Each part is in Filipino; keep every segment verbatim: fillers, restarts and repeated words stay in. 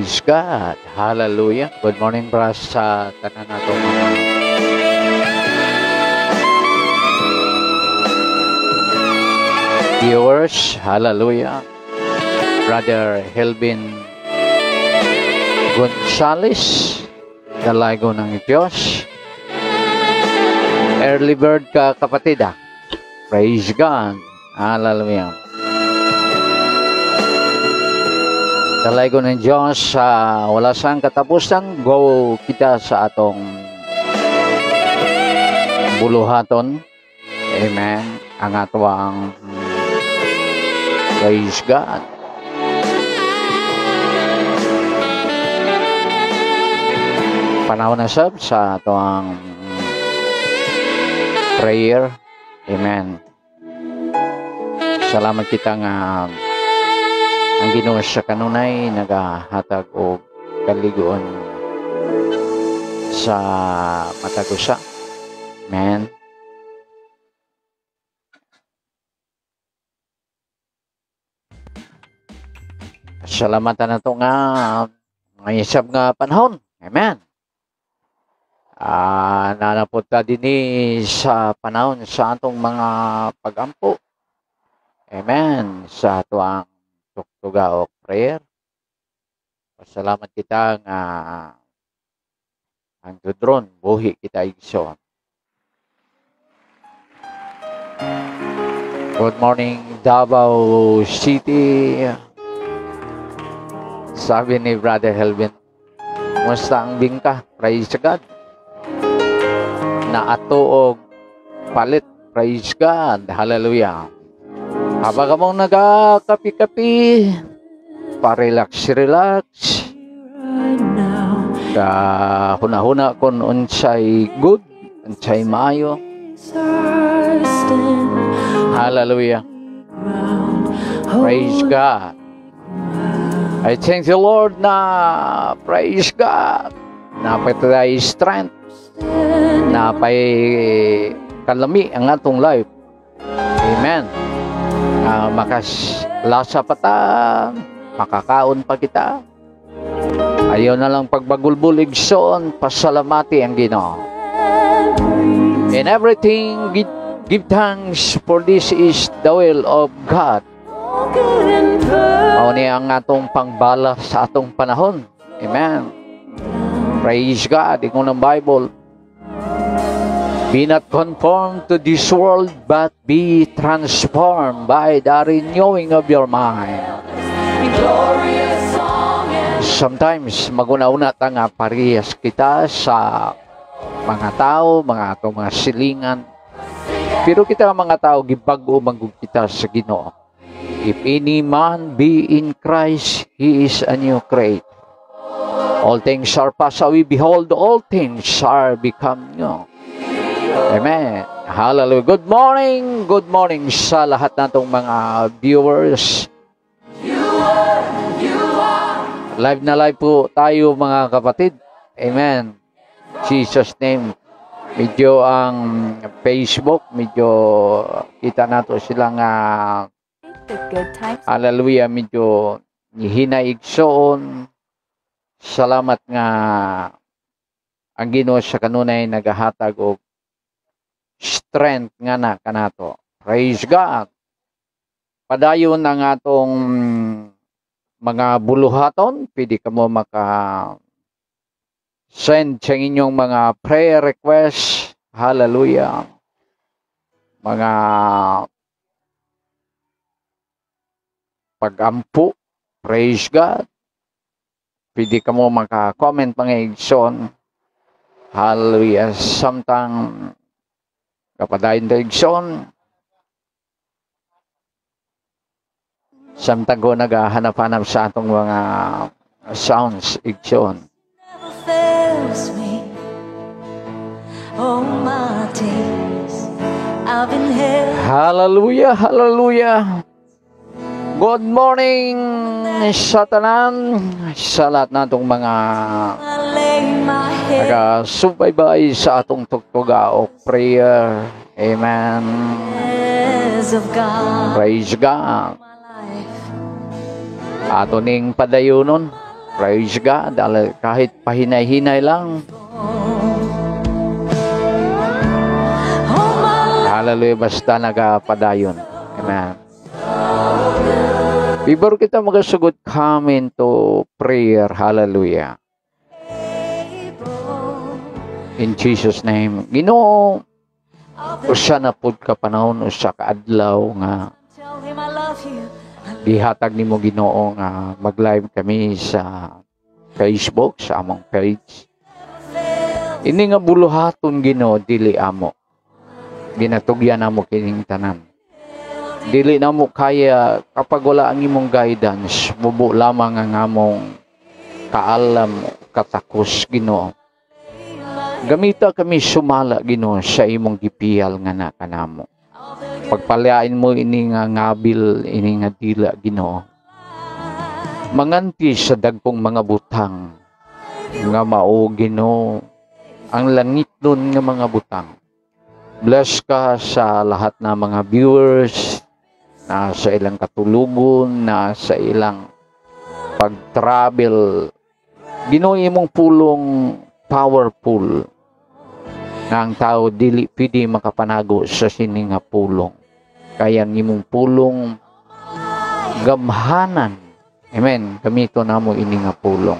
Praise God. Hallelujah. Good morning, bras sa tanan nato mga viewers. Hallelujah. Brother Helvin Gonzales, dalago ng Diyos. Early bird ka, kapatid, ah. Praise God. Hallelujah. Dalago ng Diyos sa uh, wala sang katapusan, go kita sa atong buluhaton. Amen. Ang atwang praise God. Panahon na sab sa atong prayer. Amen. Salamat kita nga ang Ginoo sa kanunay nagahatag og kaligoon sa matagusa. Amen. Salamatan nato nga mayisab nga panahon. Amen. Ah, nanapod ta dinhi sa panahon sa atong mga pagampo. Amen. Sa atuang tuktuga o prayer. Pasalamat kita nga ang tudron buhi kita igsoon. Good morning, Davao City. Sabi ni Brother Helvin, musta ang bingka? Praise God. Na ato og palit. Praise God. Hallelujah. Habang mong nagakapi-kapi, pa-relax-relax, ka huna-huna kung unsay good, unsay maayo. Hallelujah. Praise God. I thank the Lord na praise God. Napay tayo strength. Napay kalami ang atong life. Amen. Uh, makaslasa pa ta, makakaon pa kita. Ayaw na lang pagbagulbul igsoon, pasalamati ang Ginoo. In everything, give, give thanks, for this is the will of God. Mao ni ang atong pangbala sa atong panahon. Amen. Praise God. Ingon ng Bible, be not conformed to this world, but be transformed by the renewing of your mind. Sometimes, maguna-una ta nga parehas kita sa mga tao, mga atong mga silingan. Pero kita mga tao, gibag-o manggug kita sa Ginoo. If any man be in Christ, he is a new creature. All things are passed away. Behold, all things are become new. Amen. Hallelujah. Good morning. Good morning sa lahat natong mga viewers. Live na live po tayo mga kapatid. Amen. Jesus name. Medyo ang Facebook, medyo kita nato silang uh, hallelujah, medyo hinaigsoon. Salamat nga ang Ginoo sa kanunay nagahatag og strength nga na kanato. Praise God. Padayon ang atong mga buluhaton. Pwede ka mo maka send sa inyong mga prayer requests. Hallelujah. Mga pagampo. Praise God. Pwede ka mo maka-comment mga igsoon. Hallelujah. Samtang kapadayon tayo igsoon. Samtang ko naghahanap-hanap sa atong mga sounds igsoon. Hallelujah, hallelujah. Good morning sa tanan, sa lahat natong mga nagasubaybay sa atong tuktuga o prayer. Amen. Praise God. Ato ning padayunon Praise God. Kahit pahinay-hinay lang. Hallelujah. Basta nagapadayon. Amen. Before kita magasugot, come into prayer. Hallelujah. In Jesus' name. Ginoo, usa na pud ka panahon, usa ka adlaw nga gihatag nimo Ginoo nga mag-live kami sa Facebook, sa among page. Ini nga buluhaton Ginoo, dili amo. Ginatugyan namo kining tanan. Dili namo kaya kapag wala ang imong guidance, mubo lamang ang among kaalam, katakos Ginoo. Gamita kami sumala Ginoo sa imong gipiyal nga na kanamo. Pagpalain mo ini nga ngabil, ini nga dila Ginoo. Manganti sa dagkong mga butang nga mao Ginoo, ang langit nun nga mga butang. Bless ka sa lahat na mga viewers na sa ilang katulugon, na sa ilang pag-travel. Ginoo, imong pulong powerful nga ang tao dili pwede makapanago sa sini nga pulong. Kaya ang imong pulong gamhanan. Amen. Gamito namo ini nga pulong.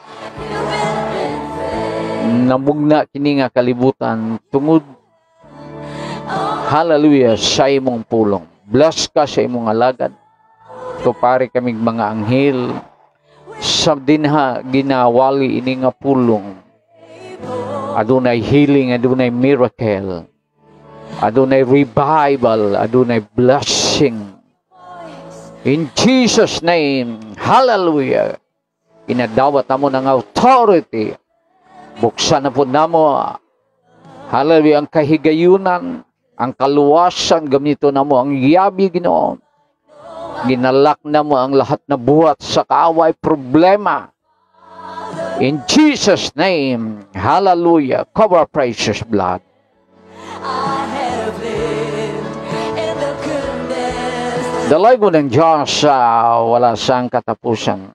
Namugna kini nga kalibutan tungod, hallelujah, sa imong pulong. Bless ka sa imong alagad. Tupari kaming mga anghel sa dinha ginawali ini nga pulong. Adunay healing, adunay miracle, adunay revival, adunay blessing. In Jesus' name, hallelujah. Inadawat namo ng authority. Buksan na po namo, hallelujah, ang kahigayunan, ang kaluwasan, gamito namo ang yabi Ginoo. Ginalak namo ang lahat na buhat sa kaaway problema. In Jesus' name, hallelujah. Cover precious blood. Dalay ko ng Diyos sa uh, wala sang katapusan.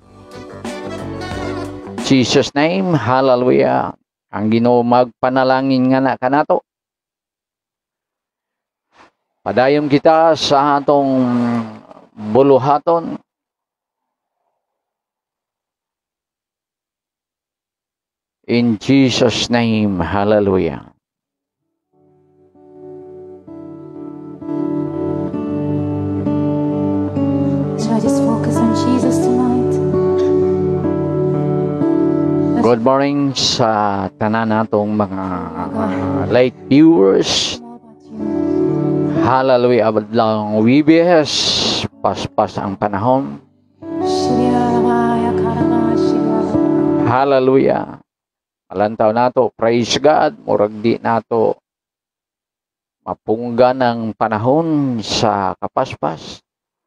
Jesus' name, hallelujah. Ang Ginoo magpanalangin nga na kanato. Padayon kita sa atong buluhaton. In Jesus' name, hallelujah. Should I just focus on Jesus tonight? Good morning sa tanan natong mga uh, late viewers. Hallelujah. Abadlang W B S, paspas ang panahon. Hallelujah. Alantaw nato, praise God, murag di nato mapungga ng panahon sa kapaspas.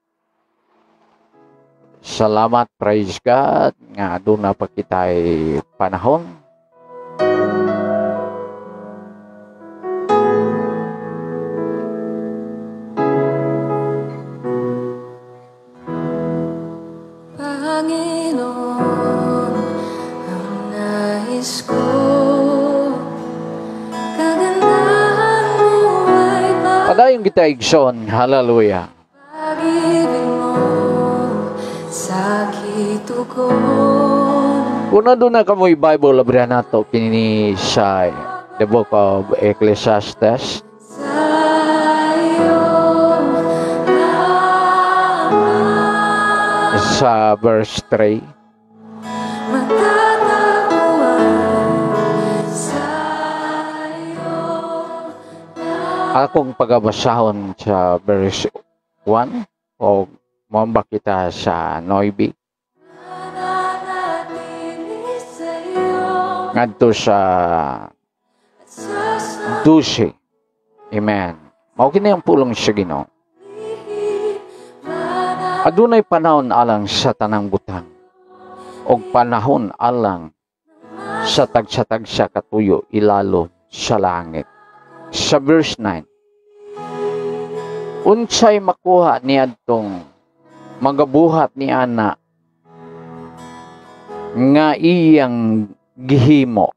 Salamat, praise God, nga doon na pa kita'y panahon. Panginoon, ang nais ko, kagandahan mo ay Padayon kita igsoon, hallelujah. pag-ibig mo, sakit ko. Kuna doon na kamoy Bible, labrihan nato kini sa the book of Ecclesiastes. Sa verse three. Akong pagabasahon sa verse one o mamba kita sa Noybi. Ngadto sa Dusi. Amen. Mao kini ang pulong sa Ginoo. Adunay panahon alang sa tanang butang, og panahon alang sa tagsa-tagsa katuyo ilalo sa langit. Sa verse nine, unsay makuha niadtong magabuhat ni ana nga iyang gihimo.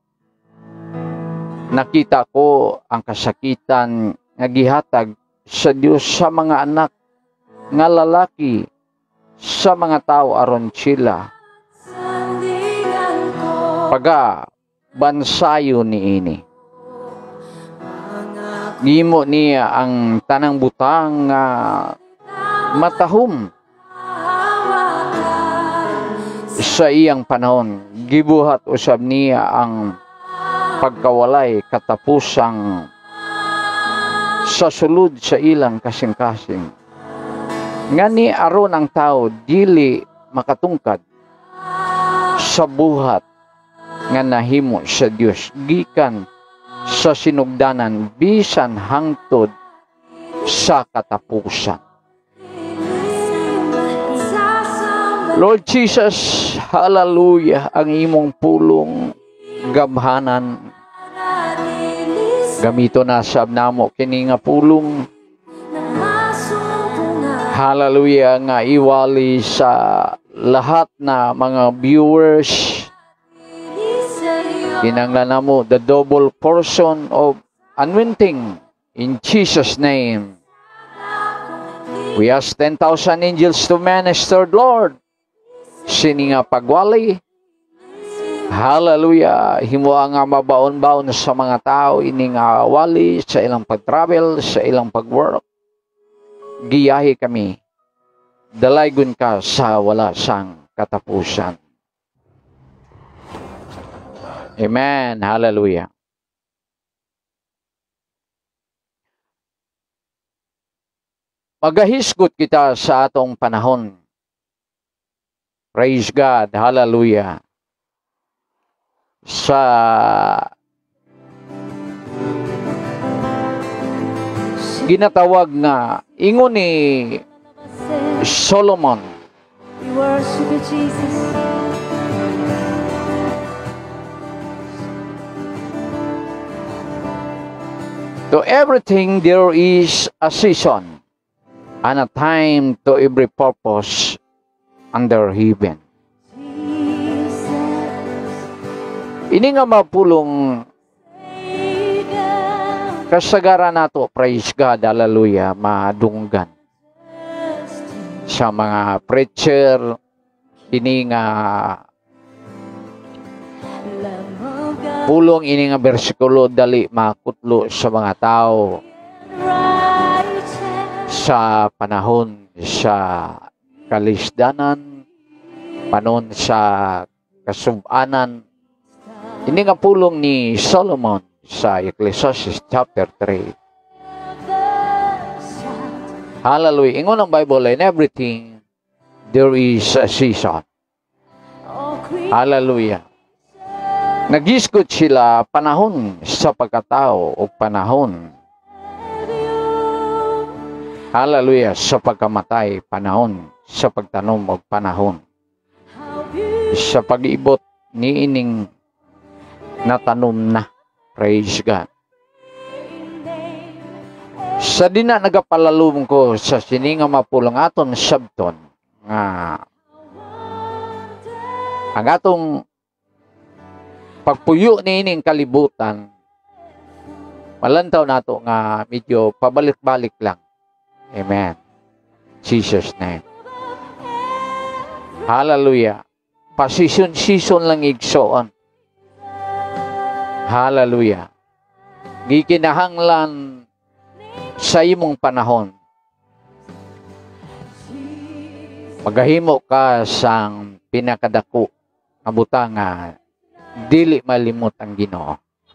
Nakita ko ang kasakitan nga gihatag sa Dios sa mga anak nga lalaki, sa mga tao aron sila Sandigan ko paga bansayo niini. mga Gimo niya ang tanang butang nga matahom hawakan sa iyang panahon. Gibuhat usab niya ang pagkawalay katapusang sa sulod sa ilang kasing-kasing. Nga ni aron ang tao dili makatungkad sa buhat nga nahimo sa Dios gikan sa sinugdanan bisan hangtod sa katapusan. sasamba Lord Jesus, hallelujah, ang imong pulong gamhanan nanilis gamito na sab namo kini nga pulong. na masumpungan Hallelujah, nga iwali sa lahat na mga viewers. sa iyo Kinanglan namo the double portion of anointing in Jesus' name. We ask ten thousand angels to minister, Lord. Sini nga pagwali. Hallelujah. Himo nga mabaon-baon sa mga tao ini nga wali sa ilang pag-travel, sa ilang pag-work. Giyahi kami. Dalaygon ka sa wala sang katapusan. Amen. Hallelujah. Magahisgot kita sa atong panahon. Praise God. Hallelujah. Sa ginatawag nga ingon ni Solomon. we worship you, Jesus. To everything there is a season and a time to every purpose under heaven. Jesus, Ini nga mapulong Savior, kasagaran nato, praise God, hallelujah, madunggan sa mga preacher, ini nga Lamb of God, pulong ini nga bersikulo dali makutlo sa mga tao righteous, sa panahon sa kalisdanan, panon sa kasub-anan. Ini nga pulong ni Solomon sa Ecclesiastes chapter three. Hallelujah. Ingon ang Bible, in everything there is a season. all creation, Hallelujah. Nagisgot sila panahon sa pagkatao o panahon. Hallelujah. Sa pagkamatay, panahon. Sa pagtanom o panahon. how beautiful Sa pag-ibot ni ining natanom na. Praise God. name, Sa dina nagapalalum ko sa sininga mapulong aton sabton nga ang atong pagpuyo ni ining kalibutan malantaw nato nga medyo pabalik-balik lang. Amen. Jesus name. Hallelujah. Pasison-sison lang igsoon. Hallelujah. Gikinahanglan sa imong panahon. Magahimo ka sang pinakadako nga butang nga dili malimot ang Ginoo.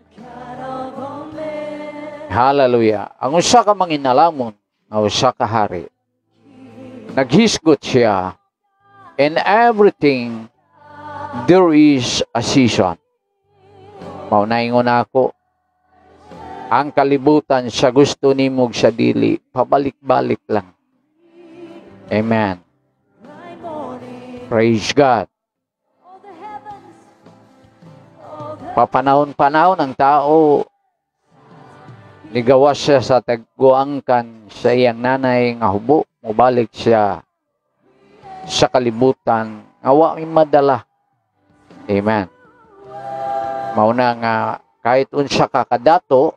Hallelujah. Ang usa ka manginalamon, nga usa ka hari, naghisgot siya, in everything there is a season. Maunaingon ako, ang kalibutan sa gusto nimog sa dili, pabalik-balik lang. Amen. Praise God. Papanahon-panahon ang tao, ligawas siya sa tagguangkan sa iyang nanay nga hubo, mubalik siya sa kalibutan, nga wa may madala. Amen. Mauna nga kahit unsa ka kadato,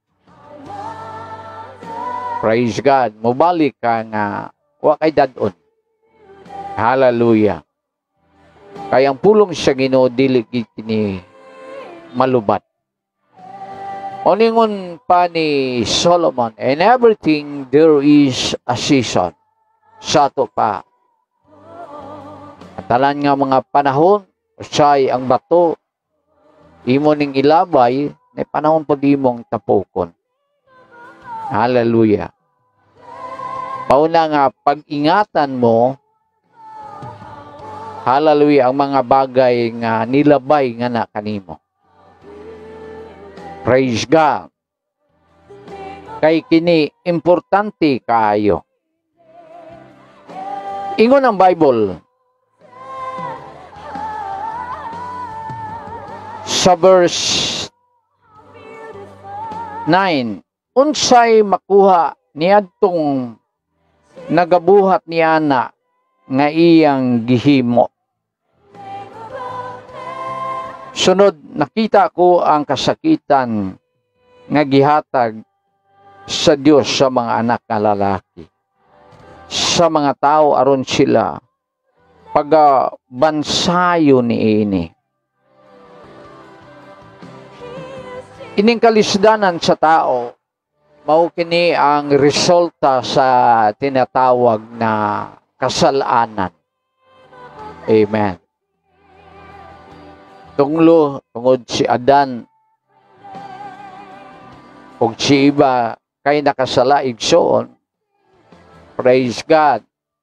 praise God, mobalik ka nga wa kay dadon. Hallelujah. Kaya ang pulong sa Ginoo dili kini malubat. Oningon pa ni Solomon, "In everything there is a season." Sato pa. Atalan nga mga panahon, usay ang bato, imo ning ilabay, na panahon po di mong tapokon. Hallelujah. Pauna nga, pag-ingatan mo, hallelujah, ang mga bagay nga nilabay nga na kanimo. Praise God. Kay kini importante kaayo. Ingon ang Bible sa verse nine, unsay makuha niadtong nagabuhat niya na nga iyang gihimo. Sunod, nakita ko ang kasakitan nga gihatag sa Dios sa mga anak nga lalaki. Sa mga tao aron sila pagabansayo ni ini. Ining kalisdanan sa tao, mao kini ang resulta sa tinatawag na kasalanan. Amen. Tunglo, tungod si Adan, kung si iba kay nakasala igsoon, praise God.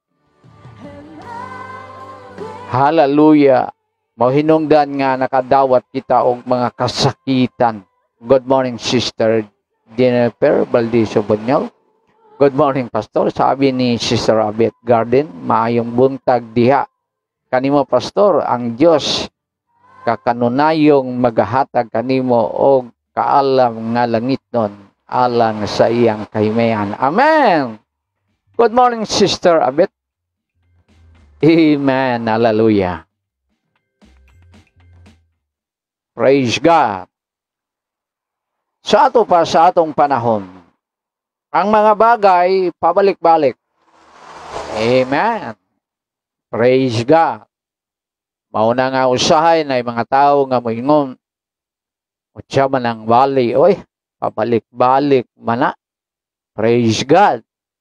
Hallelujah. Mahinungdan nga nakadawat kita og mga kasakitan. Good morning, Sister Jennifer Baldiso Bunyol. Good morning, Pastor. Sabi ni Sister Abet Garden, maayong buntag diha. Kanimo, Pastor, ang Dios kakanunayong magahatag kanimo og kaalam nga langitnon alang sa iyang kahimayan. Amen. Good morning, Sister Abet. Amen. Hallelujah. Praise God. Sa ato pa, sa atong panahon, ang mga bagay pabalik-balik. Amen. Praise God. Mauna nga usahay na yung mga tao nga moingon, o siya man ang bali, oy, pabalik-balik mana. Praise God.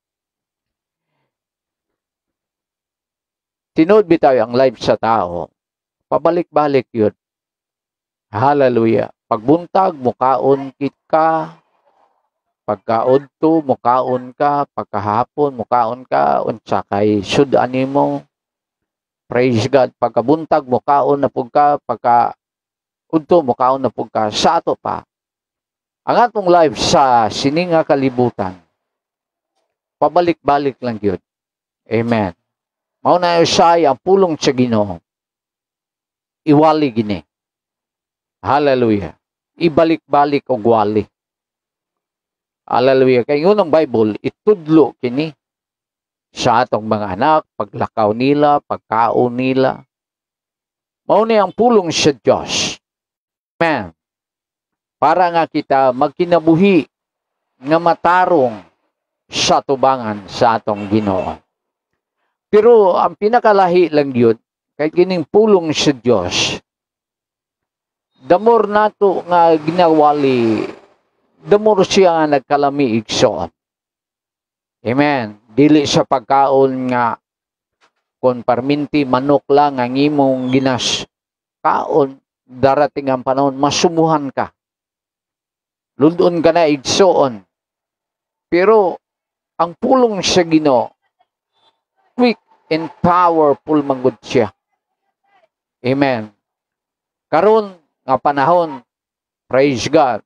Tinood bitaw ang life sa tao, pabalik-balik yun. Hallelujah. Pagbuntag, mukaon kit ka. Pagkaudto, mukaon ka. Pagkahapon, mukaon ka. Unsa kay sudan nimo. Praise God. Pagkabuntag, mukaon na pug ka. Pagkaudto, mukaon na pug ka. Sa ato pa, ang atong life sa sininga kalibutan, pabalik-balik lang yun. Amen. Mauna usay ang pulong sa Ginoo. Iwali gini. Hallelujah. Ibalik-balik og wali. Hallelujah. Kay yun ang Bible, itudlo kini sa atong mga anak, paglakaw nila, pagkaon nila. Mauna ang pulong sa Diyos. Amen. Para nga kita magkinabuhi nga matarong sa tubangan sa atong Ginoo. Pero ang pinakalahi lang yun, kay kining pulong sa Diyos, the more nato nga ginawali, the more siya nga nagkalami igsoon. Amen. Dili sa pagkaon nga kung parminti manok lang ang imong ginas kaon, darating ang panahon masumuhan ka. Lundon ka na igsoon. Pero ang pulong sa Ginoo, quick and powerful manggod siya. Amen. Karon nga panahon, praise God.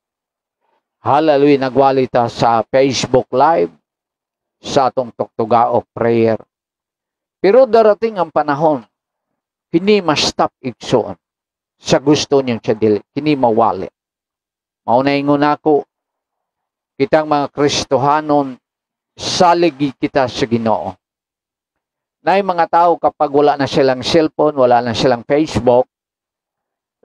Hallelujah, nagwalita sa Facebook Live, sa atong tuktugaok prayer. Pero darating ang panahon, kini ma-stop igsoon. Sa gusto niyo siya dili, kini mawali. Maunaingon ako, kitang mga Kristohanon, saligi kita sa Ginoo. Na yung mga tao kapag wala na silang cellphone, wala na silang Facebook,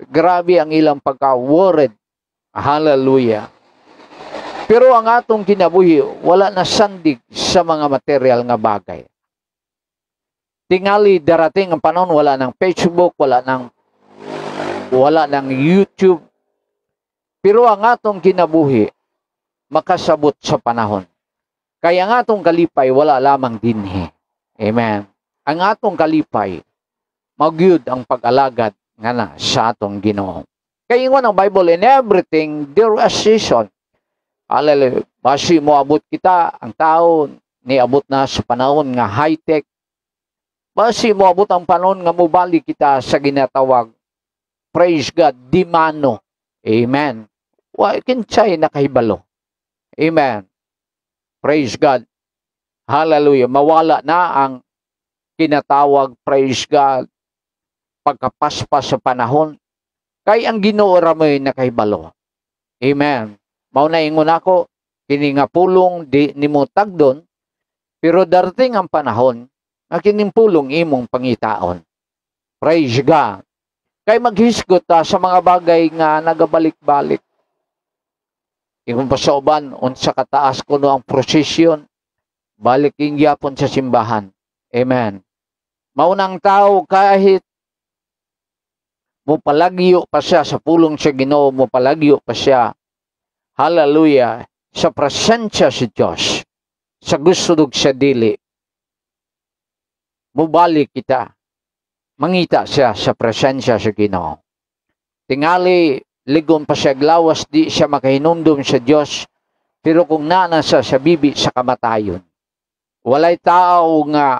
Grabe ang ilang pagka-worried. Hallelujah. Pero ang atong kinabuhi, wala na sandig sa mga material nga bagay. Tingali darating ang panahon, wala ng Facebook, wala ng wala ng YouTube. Pero ang atong kinabuhi, makasabot sa panahon. Kaya ang atong kalipay, wala lamang dinhi. Amen. Ang atong kalipay, magyud ang pag-alagad nga na sa atong Ginoo. Kaya ingon ang Bible, in everything, there is season. Hallelujah. Basi mo abot kita, ang tao, niabot na sa panahon nga high-tech. Basi mo abot ang panahon nga mubalik kita sa ginatawag, praise God, di mano. Amen. Wa kinsay nakahibalo. Amen. Praise God. Hallelujah. Mawala na ang kinatawag, praise God, pagkapaspas sa panahon. Kay ang Ginoo ra mo'y nakahibalo. Amen. Mao na ingon ako, kini nga pulong di nimo tagdon, pero darating ang panahon nga kining pulong imong pangitaon. Praise God. Kay maghisgot ta sa mga bagay nga nagabalik-balik. Ingon pa sa uban, unsa kataas kuno ang prosesyon, balik ing gyapon sa simbahan. Amen. Maunang tao kahit mo palagyo pa siya sa pulong sa Ginoo, mo palagyo pa siya, hallelujah, sa presensya sa Diyos, sa gusto dug sa dili, mubalik kita, mangita siya sa presensya sa Ginoo. Tingali, ligon pa siya glawas, di siya makahinumdum sa Diyos, pero kung nana sa sa bibi sa kamatayon, walay tao nga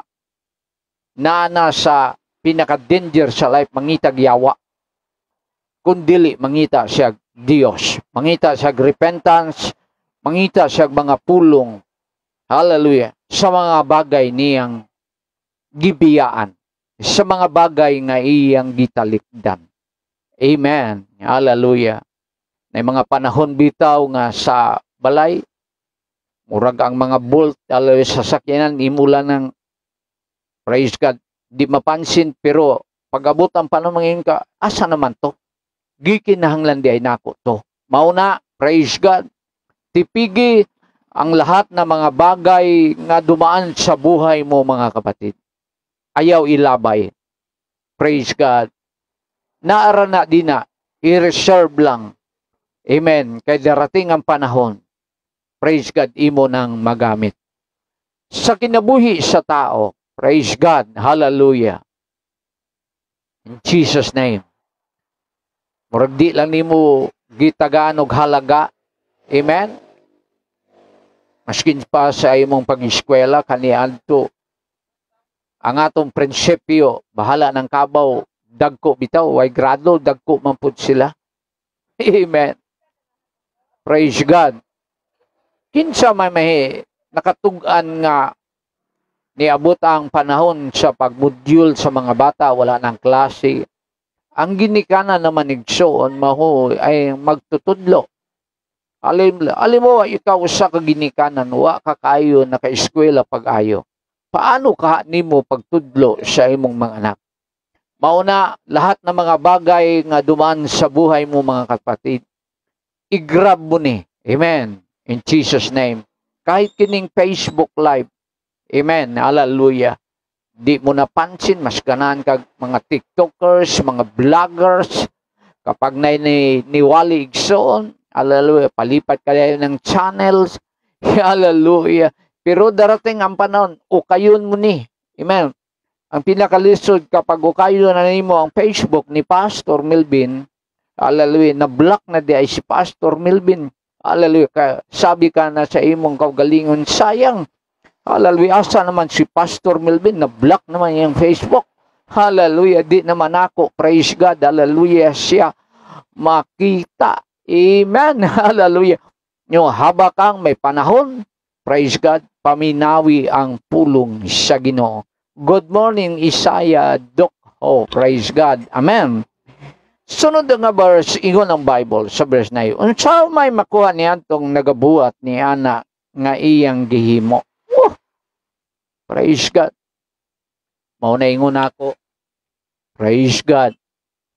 nana sa pinaka-danger sa life, mangitag yawa, kundili mangita siya Diyos, mangita siya repentance, mangita siya mga pulong, hallelujah, sa mga bagay niyang gibiyaan, sa mga bagay nga iyang gitalikdan. Amen. Hallelujah. May mga panahon bitaw nga sa balay, murag ang mga bolt, hallelujah, sa sakyanan, imula ng, praise God, di mapansin, pero pag-abot ang panahon, mangin ka, asa naman to? Gikinahanglan di ay nako to. Mauna, praise God, tipigi ang lahat ng mga bagay nga dumaan sa buhay mo, mga kapatid. Ayaw ilabay. Praise God. Naara na din na, i-reserve lang. Amen. Kaya darating ang panahon, praise God, imo nang magamit. Sa kinabuhi sa tao, praise God, hallelujah. In Jesus' name. Murag di lang nimo gitagaan og halaga. Amen. Maskin pa sa imong pag-eskwela kaniadto, ang atong prinsipyo, bahala ng kabaw, dagko bitaw, way grado, dagko man pud sila. Amen. Praise God. Kinsa may may nakatug-an nga niabot ang panahon sa pagmodyul sa mga bata, wala nang klase. Ang ginikanan naman igsoon maho ay magtutudlo. Alim, alim mo, ikaw sa kaginikanan, wa ka kayo naka-eskwela pag-ayo. Paano ka nimo pagtudlo sa imong mga anak? Mauna, lahat ng mga bagay nga dumaan sa buhay mo, mga kapatid, i-grab mo ni. Amen. In Jesus' name. Kahit kining Facebook Live. Amen. Hallelujah. Di mo napansin, mas kanan kag mga TikTokers, mga vloggers, kapag na ni, niwali igsoon, hallelujah, palipat kayo ng channels, hallelujah. Pero darating ang panahon, ukayon mo ni. Amen. Ang pinakalisod kapag ukayon na nimo ang Facebook ni Pastor Melvin, hallelujah, na-block na di ay si Pastor Melvin, hallelujah, sabi ka na sa imong kaugalingon, sayang, hallelujah, asa naman si Pastor Melvin, na-block naman yung Facebook, hallelujah, di naman ako, praise God, hallelujah, siya makita, amen, hallelujah. Yung haba kang may panahon, praise God, paminawi ang pulong sa Ginoo. Good morning, Isaiah Doc. Oh, praise God. Amen. Sunod nga verse, ingon ang Bible sa verse na yun. Unsa may makuha niya itong nagabuhat ni Ana nga iyang gihimo? Oh, praise God. Mauna ingon ako. Praise God.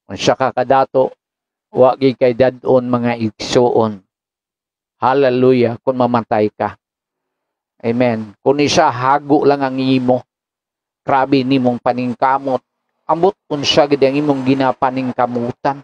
Unsa ka kadato, wa gyud kay dadon mga igsuon. Hallelujah, kung mamatay ka. Amen. Kung isa hago lang ang imo, grabe nimong paningkamot. Ambot unsa gid ang imong ginapaningkamutan.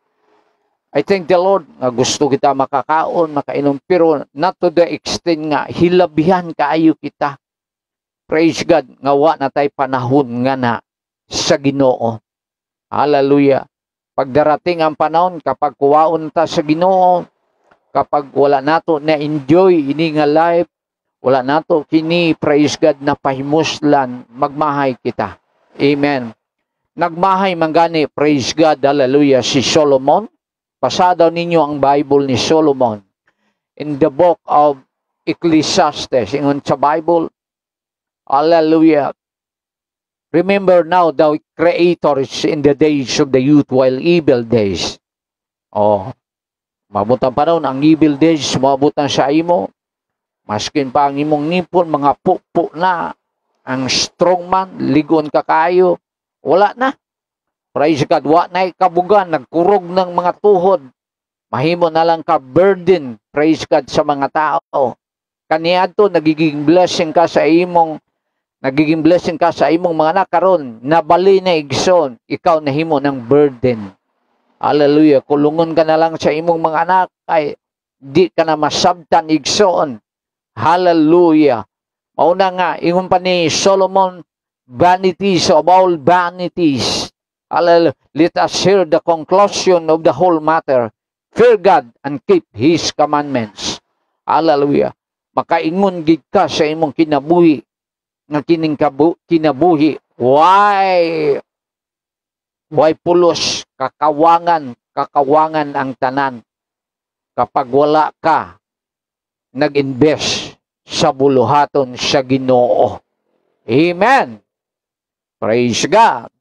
I thank the Lord nga gusto kita makakaon, makainom, pero not to the extent nga hilabihan kaayo kita. Praise God, nga wa na tay panahon nga na sa Ginoo. Hallelujah. Pag darating ang panahon, kapag kuwaon ta sa Ginoo, kapag wala nato na enjoy ini nga life, wala nato kini, praise God, na pahimuslan, magmahay kita. Amen. Nagmahay mangani, praise God, hallelujah, si Solomon. Pasadaw ninyo ang Bible ni Solomon. In the book of Ecclesiastes, ingon sa Bible, hallelujah. Remember now the Creator is in the days of the youth while evil days. Oh, mabutan pa ron ang evil days, mabutan sa imo. Maskin pa ang imong nipon, mga pupo na, ang strong man, ligon ka kayo, wala na. Praise God, wa na ikabugan, nagkurog ng mga tuhod. Mahimo na lang ka burden, praise God, sa mga tao. Kaniadto nagiging blessing ka sa imong, nagiging blessing ka sa imong mga anak karon, nabali na igsoon, ikaw nahimo ng burden. Hallelujah, kulungon ka na lang sa imong mga anak, ay di ka na masabtan igsoon. Hallelujah. Mauna nga, ingon pa ni Solomon, vanities of all vanities. Hallelujah. Let us hear the conclusion of the whole matter. Fear God and keep His commandments. Hallelujah. Makaingon gid ka sa imong kinabuhi, nga kining kabu kinabuhi. Why? Why pulos, kakawangan, kakawangan ang tanan. Kapag wala ka nag-invest sa buluhaton sa Ginoo. Amen. Praise God.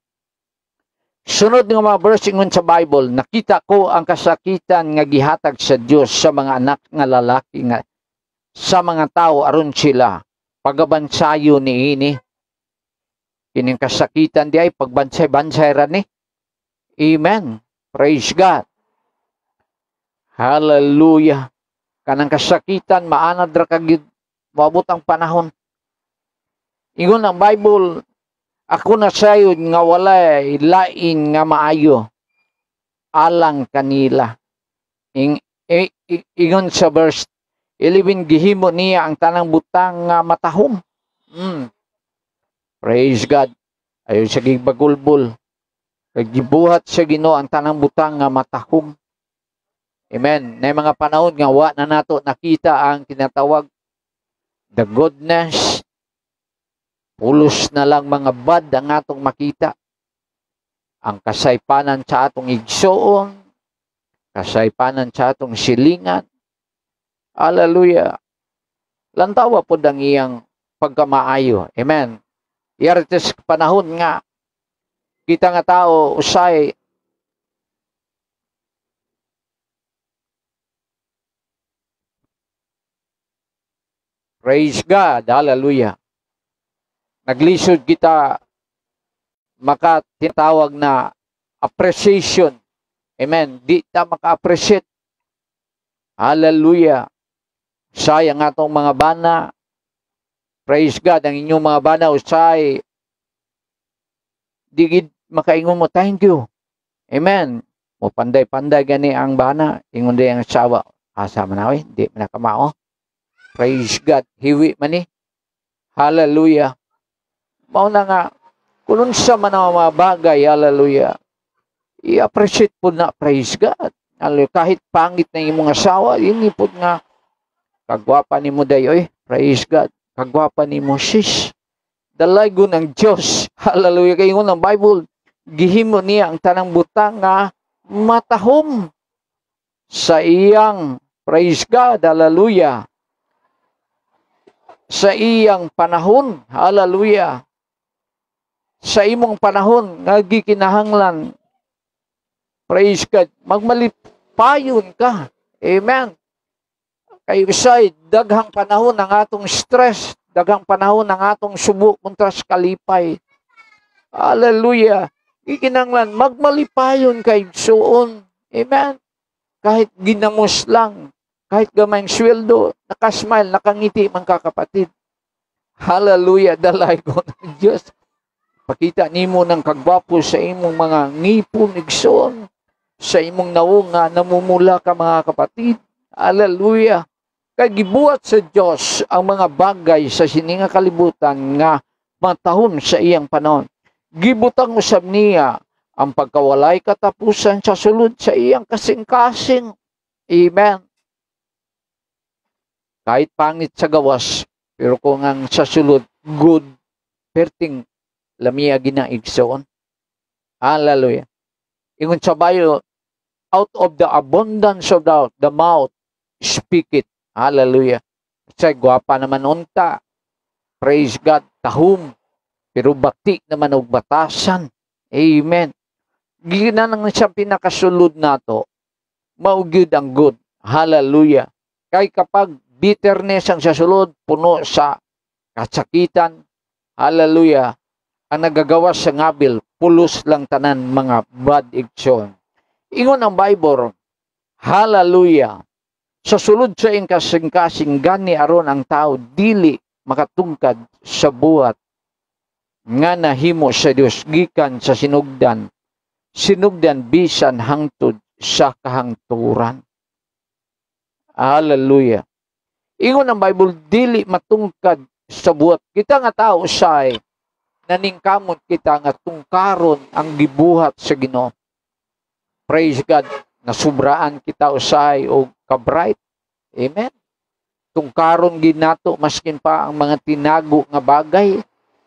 Sunod nga mga verse ingon sa Bible, nakita ko ang kasakitan nga gihatag sa Dios sa mga anak nga lalaki nga sa mga tao aron sila pagabansayo niini. Kining kasakitan di ay pagbansay-bansay ra ni. Amen. Praise God. Hallelujah. Kanang kasakitan maanad ra kagid moabot ang panahon. Ingon ang Bible, ako na sayod nga walay lain nga maayo alang kanila. Ing, ing, ingon sa verse eleven, gihimo niya ang tanang butang nga matahom. Mm. Praise God. Ayon sa gigbagulbol. Gibuhat sa Ginoo ang tanang butang nga matahom. Amen. Na mga panahon nga wa na nato nakita ang tinatawag the goodness. Pulos na lang mga bad ang atong makita. Ang kasaypanan sa atong igsoon, kasaypanan sa atong silingan. Hallelujah. Lantawa po ang iyang pagkamaayo. Amen. Iyarites panahon nga, kita nga tao, usay, praise God. Hallelujah. Naglisod kita makatinatawag na appreciation. Amen. Di ta maka-appreciate. Hallelujah. Sayang atong mga bana. Praise God. Ang inyong mga bana usay. Di makaingon mo, thank you. Amen. Mo panday-panday gani ang bana. Ingon di ang asawa. Asa manawi. Di manakamao. Praise God. Hiwi man ni. Hallelujah. Mauna nga, kung sa man ang mga bagay, hallelujah, i-appreciate po na, praise God. Hallelujah. Kahit pangit na yung mga asawa, ini po nga, kagwapa ni mo dayoy, praise God. Kagwapa ni mo, sis. Dalago ng Diyos, hallelujah. Kayo ng Bible, gihimo niya ang tanang butang nga matahom sa iyang, praise God, hallelujah. Sa iyang panahon, hallelujah. Sa imong panahon, nga gikinahanglan, praise God, magmalipayon ka. Amen. Kay usay, daghang panahon ng atong stress, daghang panahon ng atong subo kontra sa kalipay. Hallelujah. Ikinanglan, magmalipayon kay igsoon. Amen. Kahit ginamos lang, kahit gamayng sweldo, nakasmile, nakangiti, mga kapatid. Hallelujah, dalay ko ng Diyos. Pakita nimo ng kagwapo sa imong mga ngipon, igsoon, sa imong naong nga namumula ka, mga kapatid. Hallelujah. Kay gibuhat sa Diyos ang mga bagay sa sininga kalibutan nga matahon sa iyang panahon. Gibutang usab niya ang pagkawalay katapusan sa sulod sa iyang kasing-kasing. Amen. Kahit pangit sa gawas, pero kung ang sa sulod, good, perting lamia ginaigsoon. Hallelujah. Ingon sa Bible, out of the abundance of the, the mouth, speak it. Hallelujah. Kasi gwapa naman unta. Praise God. Tahom. Pero bati naman og batasan. Amen. Ginanang siya pinakasulod nato. Maugyud ang good. Hallelujah. Kay kapag bitterness ang sasulod, puno sa kasakitan. Hallelujah. Ang nagagawa sa ngabil, pulos lang tanan mga bad action. Ingon ang Bible, hallelujah. Sa sulod sa iyang kasing-kasing gani aron ang tao dili makatungkad sa buhat nga nahimo sa Dios gikan sa sinugdan. Sinugdan bisan hangtod sa kahangturan. Hallelujah. Ingon ang Bible, dili matungkad sa buhat. Kita nga tao say naningkamot kita nga tungkaron ang gibuhat sa Ginoo. Praise God. Nasubraan kita usay o kabright. Amen. Tungkaron ginato maskin pa ang mga tinago nga bagay.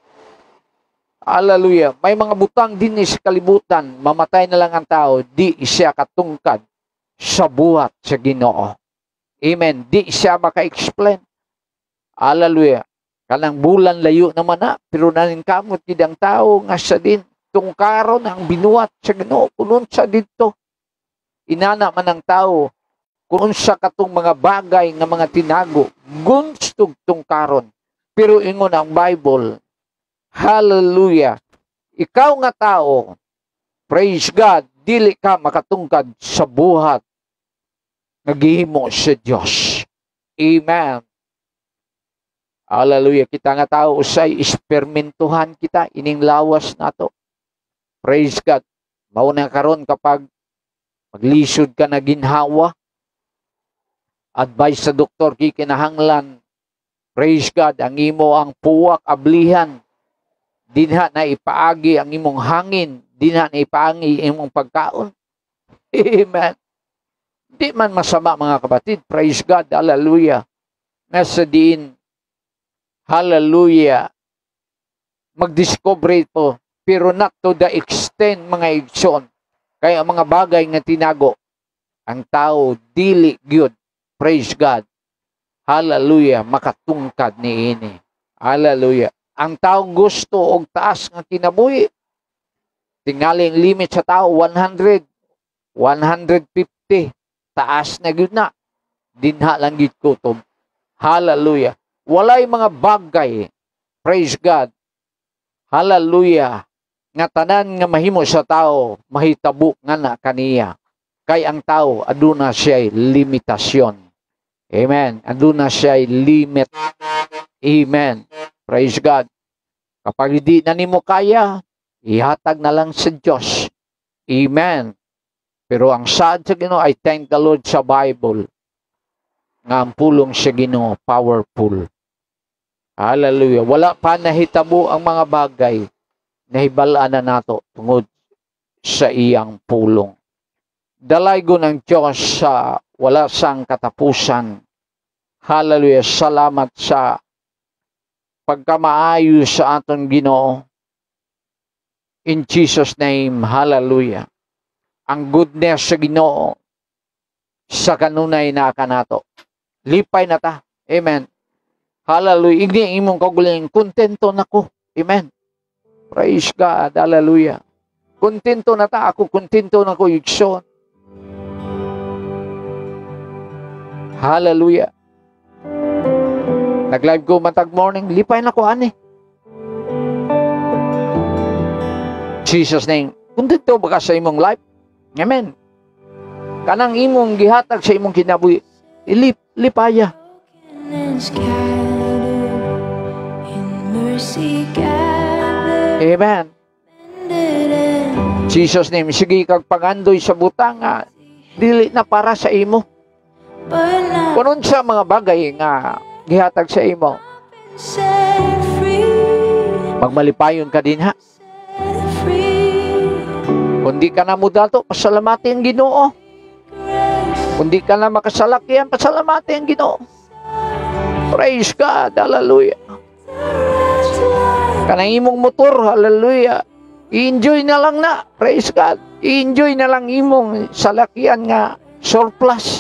Hallelujah. May mga butang din sa kalibutan, mamatay na lang ang tao, di siya katungkad sa buhat sa Ginoo. Amen. Di siya maka-explain. Hallelujah. Kanang bulan layo naman na, pero naningkamot gid ang tao nga sa din tungkaron ang binuhat sa Ginoo kunon sa didto. Inana man ang tao kung sa katong mga bagay nga mga tinago, gunstog tungkaron. Pero ingon ang Bible, hallelujah, ikaw nga tao, praise God, dili ka makatungkad sa buhat nga gihimo sa Dios. Amen. Hallelujah. Kita nga tao usay espermentuhan kita ining lawas nato. Praise God. Mao na karon kapag maglisod ka na ginhawa, advice sa doktor kikinahanglan, praise God, ang imo ang puwak ablihan, dinha na ipaagi ang imong hangin, dinha na ipaagi imong pagkaon. Amen. Di man masama mga kapatid, praise God, hallelujah. Nasa diin, hallelujah, mag-discover po, pero not to the extent mga igsoon. Kaya ang mga bagay nga tinago, ang tao dili gyud, praise God, hallelujah, makatungkad ni ini. Hallelujah. Ang tao gusto og taas nga kinabuhi. Tingali ang limit sa tao one hundred, one fifty, taas na gyud na. Dinha lang gyud kutob. Hallelujah. Walay mga bagay, praise God, hallelujah, nga tanan nga mahimo sa tao, mahitabo nga na kaniya. Kay ang tao, aduna siya'y limitasyon. Amen. Aduna siya'y limit. Amen. Praise God. Kapag hindi na nimo kaya, ihatag na lang sa Diyos. Amen. Pero ang sad sa Ginoo, I thank the Lord sa Bible, nga ang pulong sa Ginoo, powerful. Hallelujah. Wala pa nahitabo ang mga bagay na hibalaan na nato tungod sa iyang pulong. Dalaygo ng Diyos sa wala sang katapusan. Hallelujah. Salamat sa pagkamaayo sa aton Ginoo. In Jesus' name, hallelujah. Ang goodness sa Ginoo sa kanunay na kanato. Lipay na ta. Amen. Hallelujah. Igni imong kaguling, kontento na ko. Amen. Praise God. Hallelujah. Kontento na ta. Ako kontento na ko. Igsoon. Hallelujah. Nag-live ko matag morning. Lipay na ko, ani. Jesus name. Kontento ba ka sa imong life? Amen. Kanang imong gihatag sa imong kinabuhi, ilip, lipaya. And scattered in mercy gathered Amen. and Jesus name, sige kag pangandoy sa butang nga, dili na para sa imo. but now Kunon sa mga bagay nga gihatag sa imo, set free, magmalipayon ka din ha. set free. Kundi ka na mo dato, pasalamati ang Ginoo. Grace Kundi ka na makasalakyan, pasalamati ang Ginoo. Praise God, hallelujah. Kanang imong motor, hallelujah. I-enjoy na lang na, praise God. I-enjoy na lang imong salakyan nga surplus.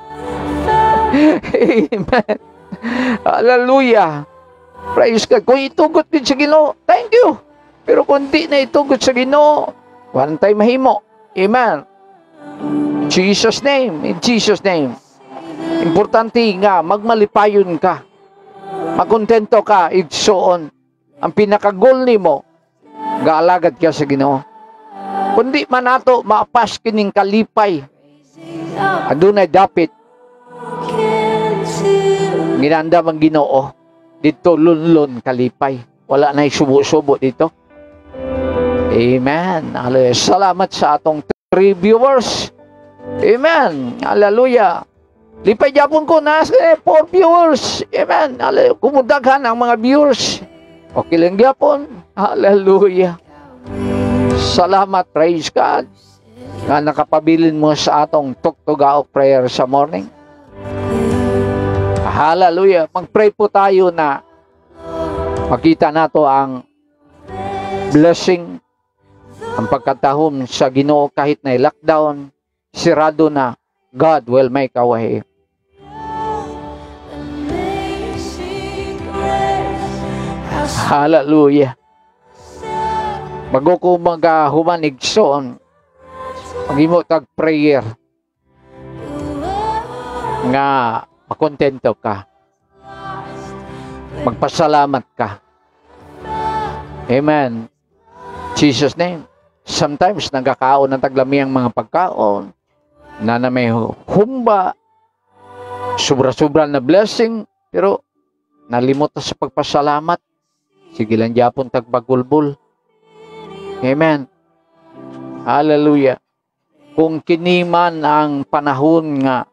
Amen. Hallelujah. Praise God. Kung itugot din sa Ginoo, thank you. Pero kung di na itugot sa Ginoo, one time mahimo. Amen. Jesus name, in Jesus name. Importante nga, magmalipayon ka. Makontento ka, igsoon. Ang pinaka-goal nimo, gaalagad ka sa Ginoo. Kundi man ato, maapas kining kalipay. Adunay dapit, ginanda mang Ginoo. Dito lunlon kalipay. Wala na subo-subo dito. Amen. Hallelujah. Salamat sa atong three viewers. Amen. Hallelujah. Lipay japon ko na eh, four viewers. Amen. Hallelujah. Kumudaghan ang mga viewers. Okay lang japon. Hallelujah. Salamat. Praise God. Nga nakapabilin mo sa atong tuktuga of prayer sa morning. Hallelujah. Mag-pray po tayo na makita nato ang blessing, ang pagkatahom sa Ginoo kahit na lockdown, sirado na, God will make a way. Hallelujah. Bago ko magahumanig soon, mag-imo tag prayer nga makontento ka. Magpasalamat ka. Amen. Jesus name. Sometimes nagkakaon ng taglami ang mga pagkaon na na may humba, sobra-sobra na blessing, pero nalimot na sa pagpasalamat. Sige lang Japon tagbagulbul. Amen. Hallelujah. Kung kiniman ang panahon nga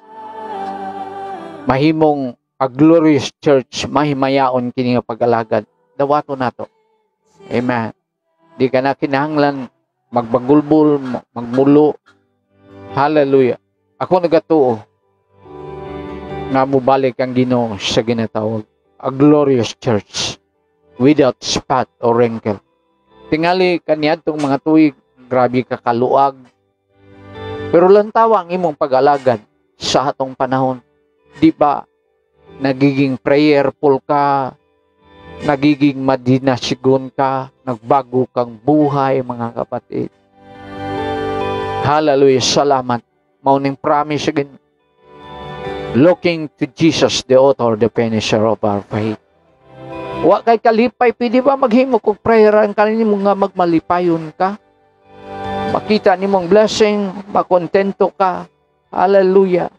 mahimong a glorious church, mahimayaon kini nga pag-alagad, dawato nato. Amen. Di ka na kinahanglan magbagulbul, magmulo. Hallelujah. Ako nagatuo nga mubalik ang Ginoo sa ginatawag a glorious church without spot or wrinkle. Tingali kaniadtong mga tuig, grabe ka kaluag. Pero lantawa ang imong pag-alagad sa atong panahon. Di ba nagiging prayerful ka, nagiging madinasigon ka, nagbago kang buhay, mga kapatid. Hallelujah. Salamat. Mauning promise again. Looking to Jesus, the author, the finisher of our faith. Wa kay kalipay, pwede ba maghimo kong prayer ang kanino nga magmalipayon ka? Makita nimong blessing, makontento ka. Hallelujah.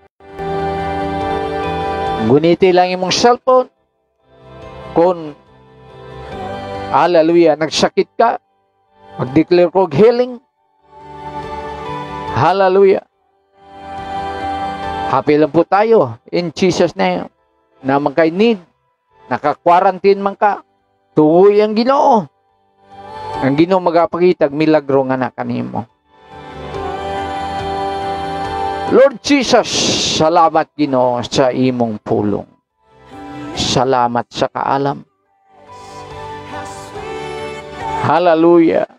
Guniti lang imong cellphone. Kung, hallelujah, nagsakit ka, mag-declare ko healing. Hallelujah. Happy lang po tayo in Jesus name. Na man kay need, naka-quarantine man ka, tuloy ang Ginoo. Ang Ginoo magapakitag milagro nga na kanimo. Lord Jesus, salamat Ginoo sa imong pulong. Salamat sa kaalam. Hallelujah.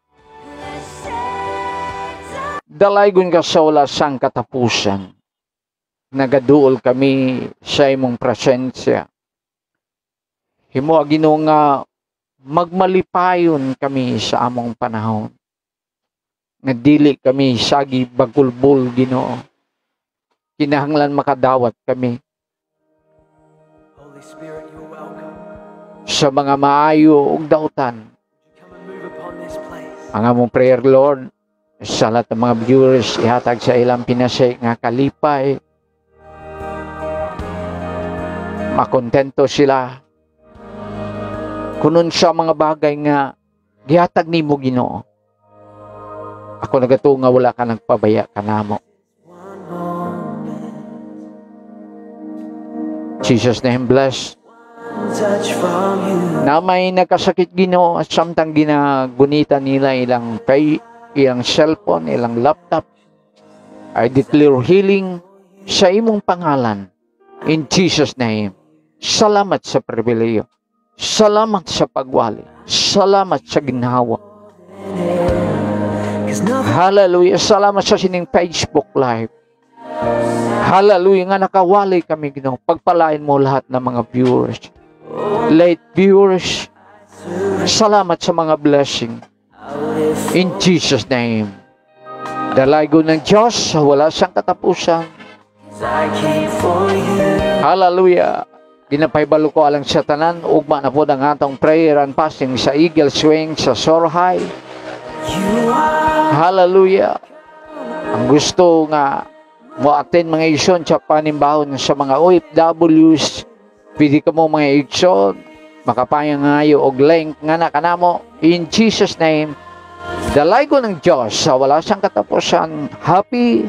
Dalaygon ka sa wala sang katapusan. Nagaduol kami sa imong presensya. Himo Ginoo nga magmalipayon kami sa among panahon. Nadili kami sagi bagulbol Ginoo. Kinahanglan makadawat kami. Holy Spirit, you're welcome. Sa mga maayo ug dautan. Come and move upon this place. Ang among prayer, Lord, sa lahat ng mga viewers, ihatag sa ilang pinasay nga kalipay. Makontento sila. Kunon sa mga bagay nga gihatag nimo Ginoo. Ako nagatunga wala ka nagpabaya kanamo. Jesus name bless. Touch from you. Na may nagkasakit Ginoo at samtang ginagunita nila ilang pay, ilang cellphone, ilang laptop. I declare healing sa imong pangalan. In Jesus name. Salamat sa pribileyo. Salamat sa pagwali. Salamat sa ginhawa. Cause nothing Hallelujah. Salamat sa sining Facebook Live. Hallelujah nga nakawali kami Ginoo. Pagpalain mo lahat ng mga viewers. Late viewers. Salamat sa mga blessing. In Jesus name. Dalago ng Diyos, wala siyang katapusan. I came for you. Hallelujah. Ginapaybalo ko alang sa tanan. Ugma na po ang atong prayer and fasting sa Eagle Swing sa Sorhay. You are Hallelujah. Ang gusto nga mo attend mga igsoon sa panimbahon sa mga O F Ws. Pwede ka mo mga igsoon. Makapayang ngayo og link nga na kanamo. In Jesus name. Dalay ko ng Diyos sa wala siyang katapusan. Happy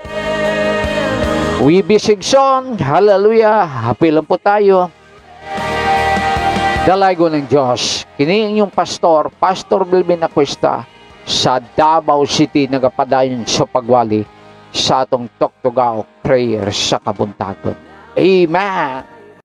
We be Sigson. Hallelujah. Happy lang po tayo. Dalay ko ng Diyos. Kini inyong pastor, Pastor Bilbin Acuesta sa Davao City nagapadayon sa pagwali sa atong Toktogaw prayer sa kabuntagon. Amen.